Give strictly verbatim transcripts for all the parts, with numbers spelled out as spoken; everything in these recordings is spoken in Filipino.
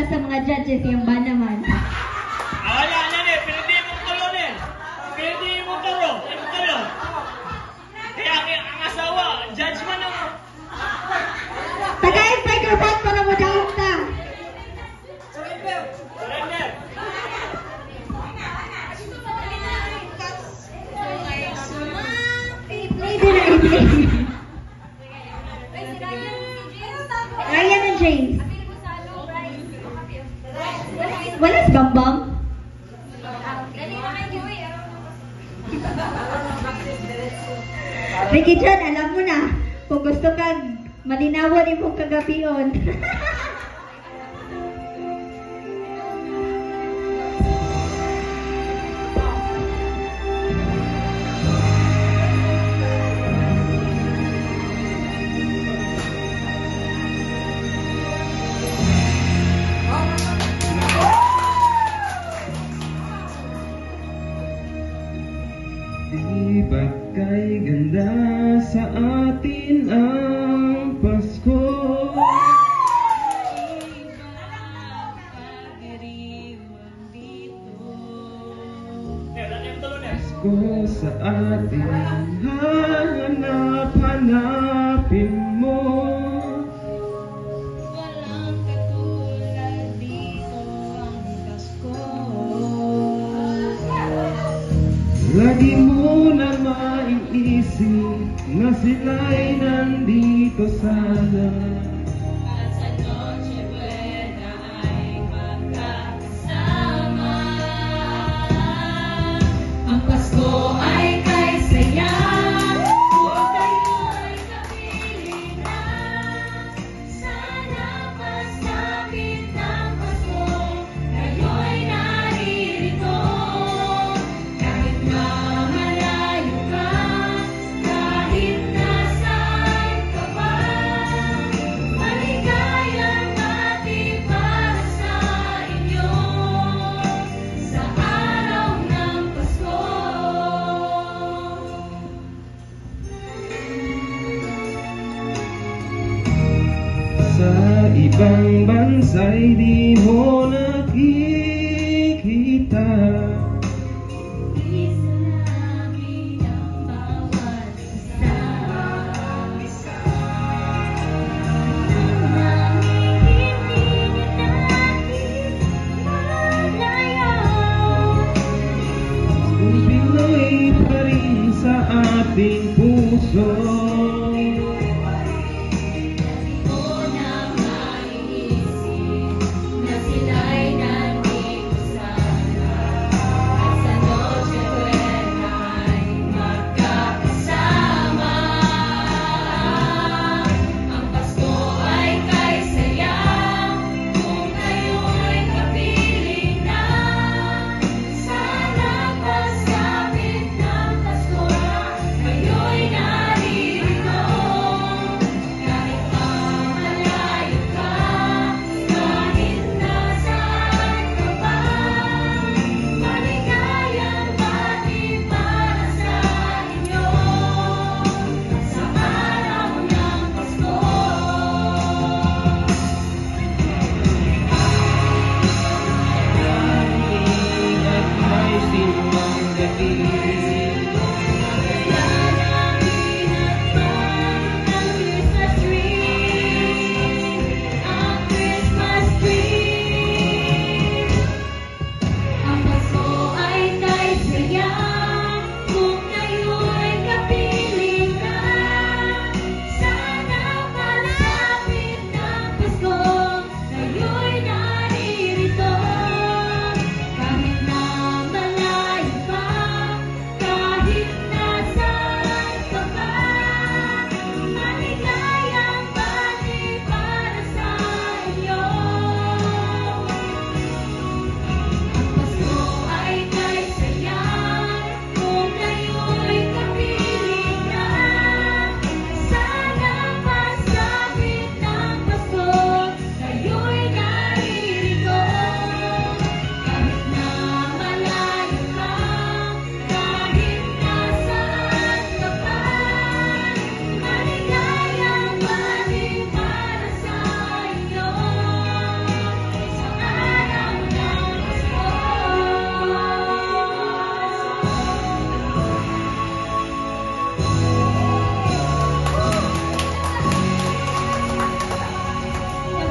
sa mga judges, yung ba naman? Ah, wala, wala na. Pinhindi mo talo na. Pinindi mo talo. Ano talo? Kaya ang asawa, judge man ako. Tagayin microphone para mo daw ta. Surrender. Surrender. Play din na i-play. Ryan and James. Walas gambang? Ricky John, alam mo na, kung gusto kang malinawan imong kagabion. Di ba't kay ganda sa atin ang Pasko? Pasko sa atin, hanap-hanapin mo. Walang katulad dito ang Pasko. Lagi mo na maiisip na sila'y nandito sana. At sa Noche Buena ay magkakasama. Ang Pasko ay kay saya, kung tayo'y kapiling na. Sana pasapit ng Pasko, tayo'y naririto. Kahit mamalayo ka, kahit nasaan ka pa, maligayang bati para sa inyo sa araw ng Pasko. Sa ibang bansa'y di mo nakikita. Isalabi ng bawat isa. Nanging hindi natin malayaw. Kung Pinoy pa rin sa ating puso. O na maiisip na sila'y nandito sana. At sa Noche Buena ay magkakasama. Ang Pasko ay kay saya, kung tayo'y kapiling na. Sana pasapit ng Pasko, kayo'y naririto.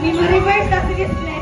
Hindi mo reverse na si Miss Clay.